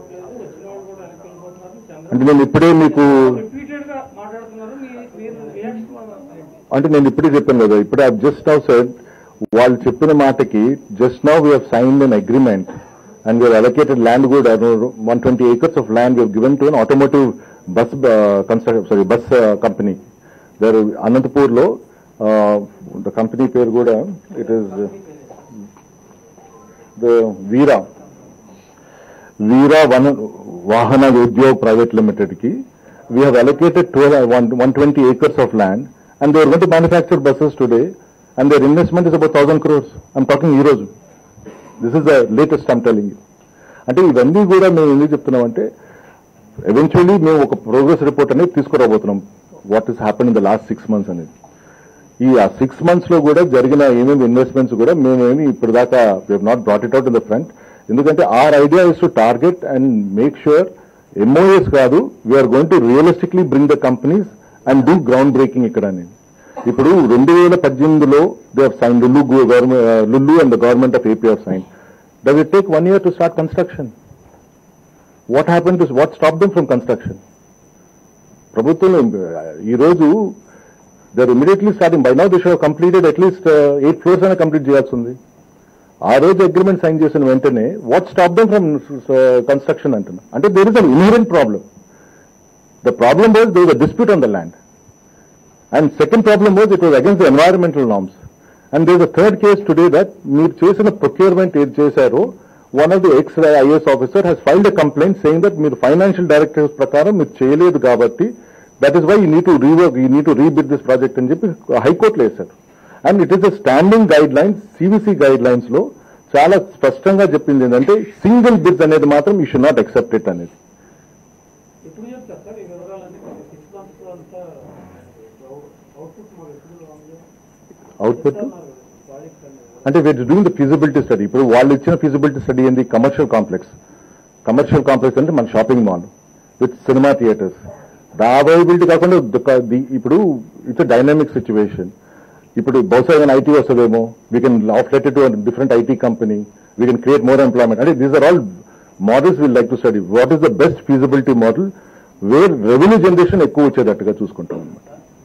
అంటే నేను ఇప్పుడే మీకు అంటే నేను ఇప్పుడే చెప్పాను కదా, ఇప్పుడే జస్ట్ నౌ సెడ్ వాళ్ళు చెప్పిన మాటకి just now we have signed an agreement and we have allocated land good 120 acres of land we have given to an automotive bus bus company there Anantapur lo the company pair kuda it is the Veera Vahana Udyog Private Limited ki we have allocated 120 acres of land and they are going to manufacture buses today and their investment is about 1,000 crores. I'm talking euros. This is the latest I'm telling you. అంటే ఇవన్నీ కూడా మేము ఎందుకు చెప్తున్నామంటే eventually మేము ఒక progress report అనేది తీసుకురాబోతున్నాం what is happen in the last 6 months అనేది. ఈ 6 months లో కూడా జరిగిన ఏమేమి ఇన్వెస్ట్మెంట్స్ కూడా మేమేమి ఇప్పుడు దాకా we have not brought it out in the front. ఎందుకంటే our idea is to target and make sure MOAs కాదు we're going to realistically bring the companies and do ground breaking ఇక్కడ అనేది. ఇప్పుడు 2018లో they have sign Lulu and the government of AP have sign. Does it take 1 year to start construction? What happened to what stopped them from construction? Prabhutvam ee roju they are immediately starting. By now they should have completed at least 8 floors and complete cheyalsi undi. Aa roju agreement sign chesina ventane what stopped them from construction antuna. Ante there is an inherent problem. The problem was there was a dispute on the land. And second problem was it was against the environmental norms. And there is a third case today that మీరు చేసిన procurement ఏది చేశారో one of the ex-IAS officer has filed a complaint saying that మీరు financial directives ప్రకారం మీరు చేయలేదు కాబట్టి that is why you need to rework, you need to rebid this project అని చెప్పి హైకోర్టులో వేశారు. And it is a standing guidelines CVC guidelines లో చాలా స్పష్టంగా చెప్పింది ఏంటంటే సింగిల్ బిడ్స్ అనేది మాత్రం you should not accept it అనేది. అవుట్పుట్ అంటే we're doing the feasibility study. ఇప్పుడు వాళ్ళు ఇచ్చిన ఫీజిబిలిటీ స్టడీ ఏంది కమర్షియల్ కాంప్లెక్స్ అంటే మన shopping mall with cinema theatres availability కాకుండా ఇప్పుడు ఇట్స్ డైనామిక్ సిచ్యువేషన్. ఇప్పుడు బహుశా ఏమైనా ఐటీ వస్తుందేమో we can outlet to different IT company we can create more employment. అంటే these are all models will like to study what is the best feasibility model where revenue generation ఎక్కువ వచ్చేటట్టుగా చూసుకుంటాం అనమాట.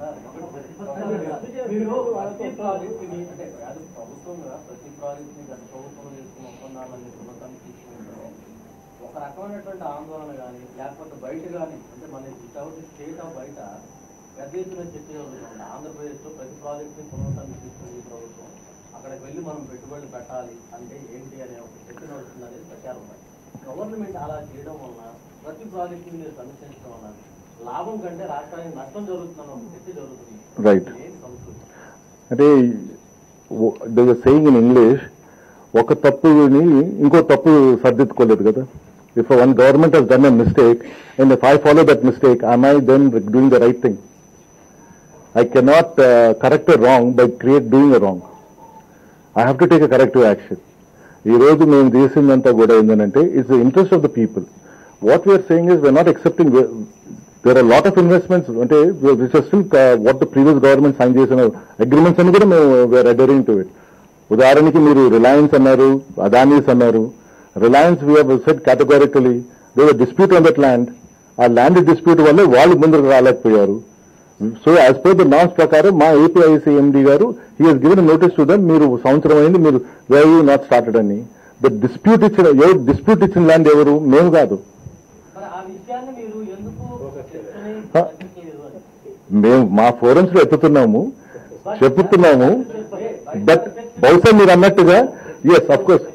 ఒక రకమైనటువంటి ఆందోళన కానీ లేకపోతే బయట కానీ అంటే మన స్టేట్ ఆఫ్ బయట పెద్ద ఎత్తున చర్చ జరుగుతుంది. ఆంధ్రప్రదేశ్లో ప్రతి ప్రాజెక్ట్ని పునరుద్ధరిస్తుంది ఈ ప్రభుత్వం, అక్కడికి వెళ్ళి మనం పెట్టుబడులు పెట్టాలి అంటే ఏంటి అనే ఒక చర్చ నడుస్తుంది అనేది ప్రచారం. గవర్నమెంట్ అలా చేయడం వలన ప్రతి ప్రాజెక్టుని మీరు సమీక్షించడం వలన లాభం కంటే రాష్ట్రానికి నష్టం జరుగుతుందని ఒక చర్చ జరుగుతుంది. రైట్. అంటే సేయింగ్ ఇన్ ఇంగ్లీష్ ఒక తప్పుని ఇంకో తప్పు సర్దిద్దుకోలేదు కదా. If one government has done a mistake and if I follow that mistake, am I then doing the right thing? I cannot correct a wrong by doing a wrong. I have to take a corrective action. Ee roju mem chesinదంతా kuda endante it's the interest of the people. What we are saying is we are not accepting. There are a lot of investments ante which are still what the previous government signed chesina agreements ani kuda we are adhering to it. ఉదాహరణకి మీరు Reliance అన్నారు, అదానీస్ అన్నారు. Reliance we have said categorically there was dispute on that land. ఆ land dispute వల్ల వాళ్ళు ముందుకు రాలేకపోయారు. So as per the norms ప్రకారం మా ఏపీఐసీ ఎండీ గారు he has given notice to them, మీరు సంవత్సరం అయింది మీరు వై యూ నాట్ స్టార్టెడ్ అని. ద డిస్ప్యూట్ ఇచ్చిన ల్యాండ్ ఎవరు? మేము కాదు. మేము మా ఫోరమ్స్ లో చెప్తున్నాము బట్ బహుశా మీరు అన్నట్టుగా ఎస్ అఫ్ కోర్స్.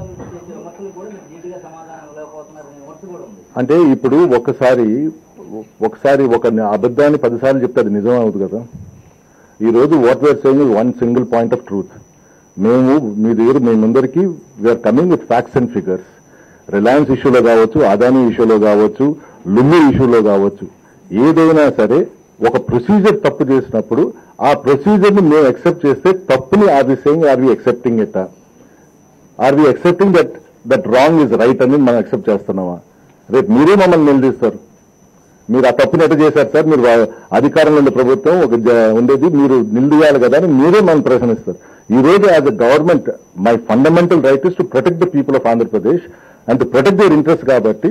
అంటే ఇప్పుడు ఒకసారి ఒక అబద్ధాన్ని 10 సార్లు చెప్తే అది నిజం అవుతుంది కదా. ఈ రోజు what we're saying is one single point of truth. మేమందరికీ we're coming with facts and figures. Reliance ఇష్యూలో కావచ్చు, అదానీ ఇష్యూలో కావచ్చు, లుల్లు ఇష్యూలో కావచ్చు, ఏదైనా సరే ఒక ప్రొసీజర్ తప్పు చేసినప్పుడు ఆ ప్రొసీజర్ ని మేము అక్సెప్ట్ చేస్తే తప్పుని are we saying are we accepting it? Are we accepting that wrong is right అని మనం అక్సెప్ట్ చేస్తున్నామా? రేపు మీరే మమ్మల్ని నిలదీస్తారు, మీరు ఆ తప్పుని ఎట్ట చేశారు సార్, మీరు అధికారంలో ఉండే ప్రభుత్వం ఉండేది మీరు నిలదీయాలి కదా అని మీరే మనం ప్రశ్నిస్తారు. ఈ రోజు as a government my fundamental right is to protect the people of Andhra Pradesh and to protect their interest. కాబట్టి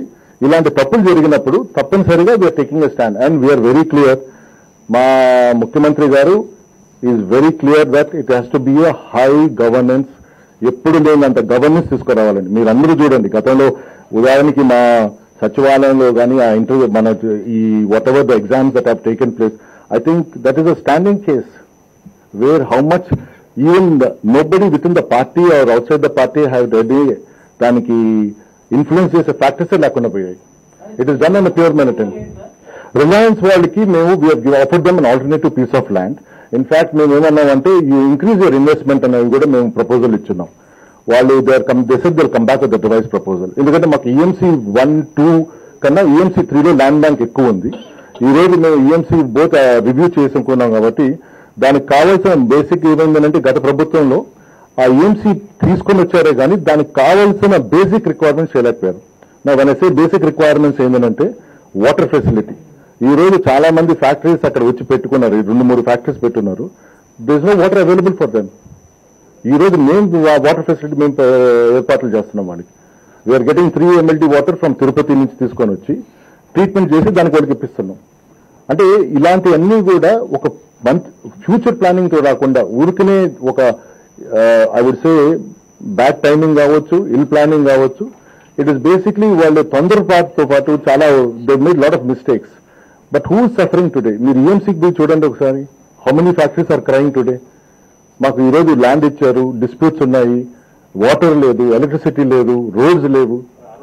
ఇలాంటి తప్పులు జరిగినప్పుడు తప్పనిసరిగా we're taking a stand and we're very clear. మా ముఖ్యమంత్రి గారు is very clear that it has to be a high governance. ఎప్పుడు లేనంత గవర్నెన్స్ తీసుకురావాలండి. మీరు అందరూ చూడండి, గతంలో ఉదాహరణకి మా సచివాలయంలో కానీ ఆ ఇంటర్వ్యూ మన ఈ whatever the exams that have taken place, I think that is a standing case where how much even nobody within the party or outside the party have ready దానికి ఇన్ఫ్లుయెన్స్ చేసే factors లేకుండా పోయాయి. It is done on pure merit. Reliance వాళ్ళకి మేము offered them an alternative piece of land. In fact మేము ఏమన్నామంటే you increase your investment అనేది కూడా మేము ప్రపోజల్ ఇచ్చున్నాం. వాళ్ళు they said they come back with the revise proposal. ఎందుకంటే మాకు ఈఎంసీ 1, 2 కన్నా ఈఎంసీ 3లో ల్యాండ్ బ్యాంక్ ఎక్కువ ఉంది. ఈ రోజు మేము ఈఎంసీ బోత్ రివ్యూ చేసుకున్నాం కాబట్టి దానికి కావాల్సిన బేసిక్ ఏమైందంటే గత ప్రభుత్వంలో ఆ ఈఎంసీ తీసుకొని వచ్చారే కానీ దానికి కావాల్సిన బేసిక్ రిక్వైర్మెంట్స్ చేయలేకపోయారు. నా వనసే బేసిక్ రిక్వైర్మెంట్స్ ఏంటంటే వాటర్ ఫెసిలిటీ. ఈ రోజు చాలా మంది ఫ్యాక్టరీస్ అక్కడ వచ్చి పెట్టుకున్నారు, 2-3 ఫ్యాక్టరీస్ పెట్టున్నారు. There is no water available for them. ఈ రోజు మేము వాటర్ ఫెసిలిటీ మేము ఏర్పాట్లు చేస్తున్నాం వాళ్ళకి. We're getting 3 MLD water from Tirupati నుంచి తీసుకొని వచ్చి ట్రీట్మెంట్ చేసి దానికి వాళ్ళకి ఇప్పిస్తున్నాం. అంటే ఇలాంటివన్నీ కూడా ఒక మంత్ ఫ్యూచర్ ప్లానింగ్ తో రాకుండా ఊరికనే ఒక I would say bad timing కావచ్చు, ఇల్ ప్లానింగ్ కావచ్చు. ఇట్ ఈస్ బేసిక్లీ వాళ్ళు తొందరపాటుతో పాటు చాలా they made lot of mistakes. But who suffering today? మీరు ఈఎంసీకి పోయి చూడండి ఒకసారి, how many factories are crying today? మాకు ఈరోజు ల్యాండ్ ఇచ్చారు, డిస్ప్యూట్స్ ఉన్నాయి, వాటర్ లేదు, ఎలక్ట్రిసిటీ లేదు, రోడ్స్ లేవు.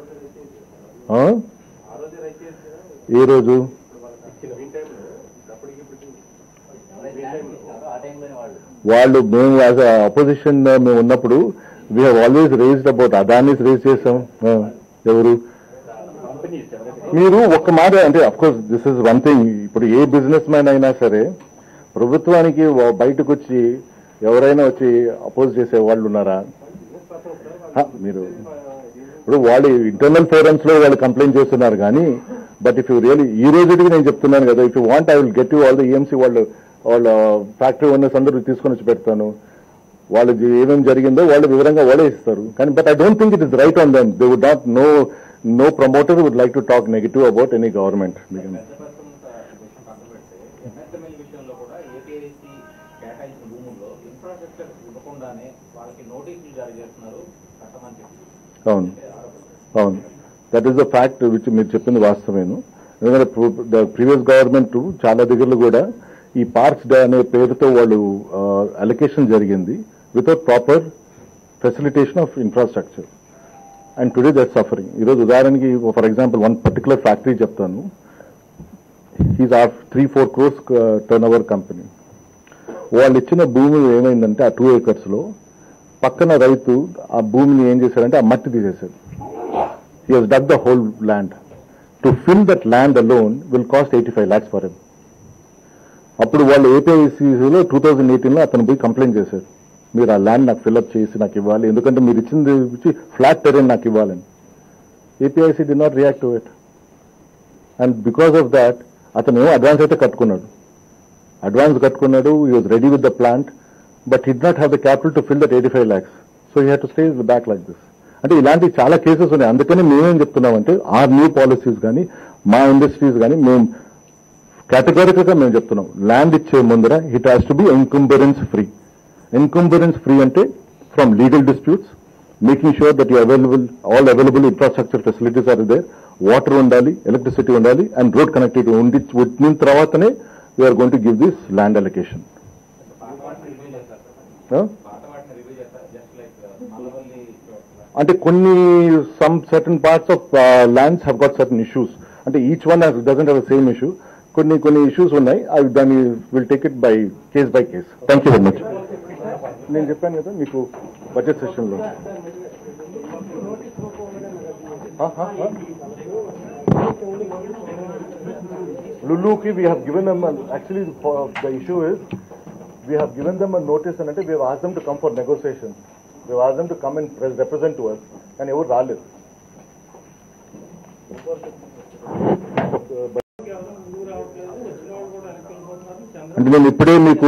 ఏ రోజు వాళ్ళు మేము యాజ్ అపోజిషన్ మేము ఉన్నప్పుడు we have always raised about Adanis raise చేసాం. ఎవరు మీరు ఒక్క మాట అంటే of course this is one thing. ఇప్పుడు ఏ బిజినెస్ మ్యాన్ అయినా సరే ప్రభుత్వానికి బయటకు వచ్చి ఎవరైనా వచ్చి అపోజ్ చేసే వాళ్ళు ఉన్నారా? మీరు ఇప్పుడు వాళ్ళు ఇంటర్నల్ ఫోరమ్స్ లో వాళ్ళు కంప్లైంట్ చేస్తున్నారు కానీ బట్ ఇఫ్ యూ రియలీ ఈ రోజుకి నేను చెప్తున్నాను కదా, if you want I will get you all the EMC వాళ్ళ ఫ్యాక్టరీ ఓనర్స్ అందరూ తీసుకొని వచ్చి పెడతాను. వాళ్ళు ఏమేమి జరిగిందో వాళ్ళు వివరంగా వాళ్ళే ఇస్తారు. కానీ but I don't think it is right on them. They would not no promoter would like to talk negative about any government. అవును అవును, that is the fact which మీరు చెప్పింది వాస్తవేను. ఎందుకంటే ప్రీవియస్ గవర్నమెంట్ చాలా దగ్గరలో కూడా ఈ పార్క్స్ డే అనే పేరుతో వాళ్ళు అలొకేషన్ జరిగింది without proper facilitation of infrastructure. And today that suffering. ఈరోజు ఉదాహరణకి for example one particular factory చెప్తాను. ఈజ్ ఆ 3-4 crores టర్న్ ఓవర్ కంపెనీ. వాళ్ళు ఇచ్చిన భూమి ఏమైందంటే ఆ 2 acres లో పక్కన రైతు ఆ భూమిని ఏం చేశారంటే ఆ మట్టి తీసేశారు. He has dug the whole land. To fill that land alone will cost 85 lakhs for him. అప్పుడు వాళ్ళు ఏపీఐసీలో 2018లో అతను పోయి కంప్లైంట్ చేశారు, మీరు ఆ ల్యాండ్ నాకు ఫిల్అప్ చేసి నాకు ఇవ్వాలి, ఎందుకంటే మీరు ఇచ్చింది ఫ్లాట్ టెరెన్ నాకు ఇవ్వాలని. APIIC did not react to it. And because of that అతను అడ్వాన్స్ అయితే కట్టుకున్నాడు, he was ready with the plant, but he'd not have the capital to fill that 85 lakhs. So he had to stay back like this. అంటే ఇలాంటి చాలా cases ఉన్నాయి. అందుకని మేమేం చెప్తున్నామంటే ఆర్ న్యూ పాలసీస్ కానీ మా ఇండస్ట్రీస్ కానీ మేము కేటగారికల్ గా మేము చెప్తున్నాం, ల్యాండ్ ఇచ్చే ముందర it has to be encumbrance free. Encumbrance free అంటే from legal disputes, making sure that all available infrastructure facilities are there, water ఉండాలి, ఎలక్ట్రిసిటీ ఉండాలి, అండ్ రోడ్ కనెక్టివిటీ ఉండిన తర్వాతనే we're going to give this land allocation. అంటే కొన్ని some certain parts of lands have got certain issues. అంటే each one doesn't have the same issue. కొన్ని issues ఉన్నాయి, అవి దాన్ని will take it by case. Thank you very much. నేను చెప్పాను కదా మీకు బడ్జెట్ సెషన్లో Luluki, we have given them, actually the issue is, we have given them a notice and we have asked them to come for negotiations. We have asked them to come and represent to us, and evaru raaledu. అంటే నేను ఇప్పుడే మీకు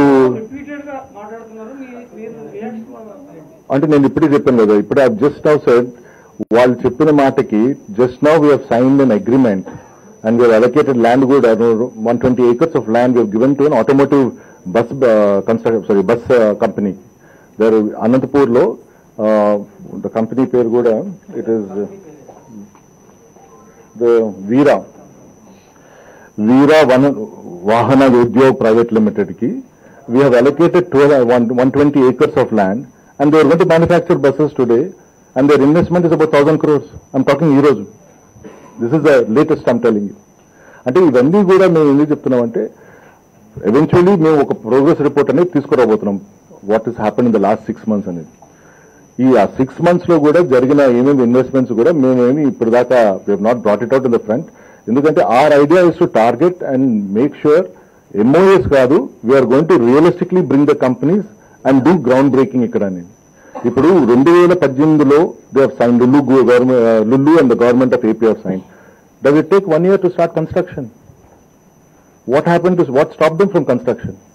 అంటే నేను ఇప్పుడే చెప్పాను కదా, ఇప్పుడే ఐ జస్ట్ నౌ సెడ్ వాళ్ళు చెప్పిన మాటకి just now we have signed an agreement and we have allocated land good 120 acres of land we have given to an automotive bus company. There Anantapur lo the company పేరు కూడా it is the Veera Vahana Udyog Private Limited ki we have allocated 120 acres of land and they are going to manufacture buses today and their investment is about 1,000 crores. I'm talking euros. This is the latest I'm telling you. అంటే ఇవన్నీ కూడా మేము ఎందుకు చెప్తున్నామంటే eventually మేము ఒక progress report అనేది తీసుకురాబోతున్నాం what is happen in the last 6 months అనేది. ఈ 6 months లో కూడా జరిగిన ఏమేమి ఇన్వెస్ట్మెంట్స్ కూడా మేమేమి ఇప్పుడు దాకా we have not brought it out in the front. ఎందుకంటే our idea is to target and make sure MOAs కాదు, we're going to realistically bring the companies and do ground breaking ఇక్కడ అనేది. ఇప్పుడు 2018లో they have sign Lulu and the government of AP have sign. Does it take 1 year to start construction? What happened to what stopped them from construction?